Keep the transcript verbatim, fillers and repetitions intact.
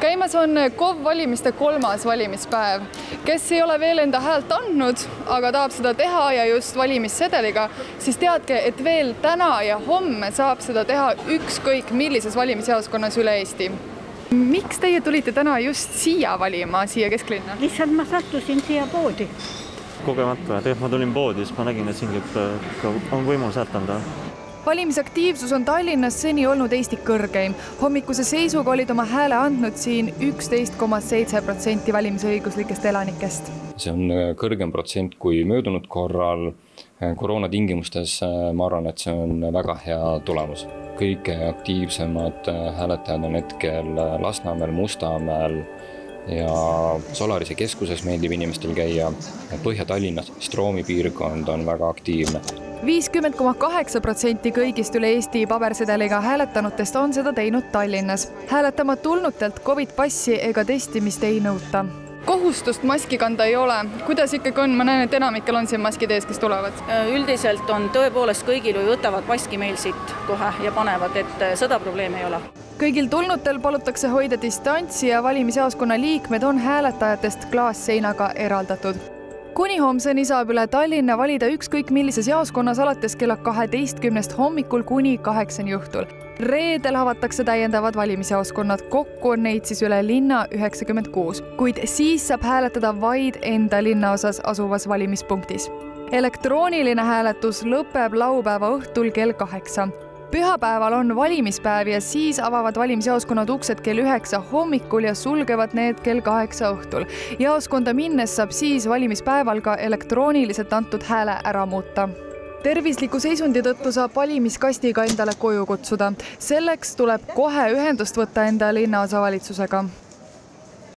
Käimas on K O V valimiste kolmas valimispäev. Kes ei ole veel enda häält andnud, aga tahab seda teha ja just valimissedeliga, siis teadke, et veel täna ja homme saab seda teha ükskõik millises valimisjaoskonnas üle Eesti. Miks teie tulite täna just siia valima, siia kesklinna? Lihtsalt ma sattusin siia poodi. Kogemata, tegelikult ma tulin poodi, siis ma nägin, et siin on võimalus häält anda. Valimisaktiivsus on Tallinnas seni olnud Eesti kõrgeim. Hommikuse seisuga olid oma hääle andnud siin üksteist koma seitse protsenti valimisõiguslikest elanikest. See on kõrgem protsent kui möödunud korral. Koroona tingimustes ma arvan, et see on väga hea tulemus. Kõige aktiivsemad hääletajad on hetkel Lasnamäel, Mustamäel ja Solarise keskuses meeldib inimestel käia. Põhja-Tallinnas Stroomi piirkond on väga aktiivne. viiskümmend koma kaheksa protsenti kõigist üle Eesti pabersedeliga hääletanutest on seda teinud Tallinnas. Hääletama tulnutelt COVID passi ega testimist ei nõuta. Kohustust maski kanda ei ole. Kuidas ikkagi on? Ma näen, et enamikel on siin maskid ees, kes tulevad. Üldiselt on tõepoolest kõigil või võtavad maski meil siit kohe ja panevad, et seda probleemi ei ole. Kõigil tulnutel palutakse hoida distantsi ja valimisjaoskonna liikmed on hääletajatest klaasseinaga eraldatud. Kuni homseni saab üle Tallinna valida ükskõik millises jaoskonnas alates kella kaheteistkümnest hommikul kuni kaheksani õhtul. Reedel avatakse täiendavad valimisjaoskonnad, kokku on neid siis üle linna üheksakümmend kuus, kuid siis saab hääletada vaid enda linnaosas asuvas valimispunktis. Elektrooniline hääletus lõpeb laupäeva õhtul kell kaheksa. Pühapäeval on valimispäev ja siis avavad valimisjaoskonnad uksed kell üheksa hommikul ja sulgevad need kell kaheksa õhtul. Jaoskonda minnes saab siis valimispäeval ka elektrooniliselt antud hääle ära muuta. Tervisliku seisundi tõttu saab valimiskastiga endale koju kutsuda. Selleks tuleb kohe ühendust võtta enda linnaosavalitsusega.